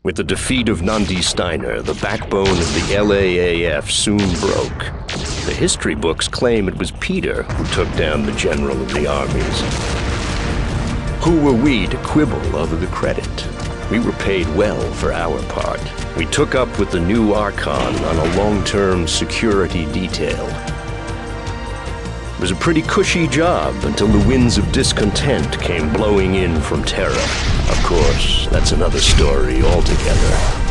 With the defeat of Nandi Steiner, the backbone of the LAAF soon broke. The history books claim it was Peter who took down the general of the armies. Who were we to quibble over the credit? We were paid well for our part. We took up with the new Archon on a long-term security detail. It was a pretty cushy job until the winds of discontent came blowing in from Terra. Of course, that's another story altogether.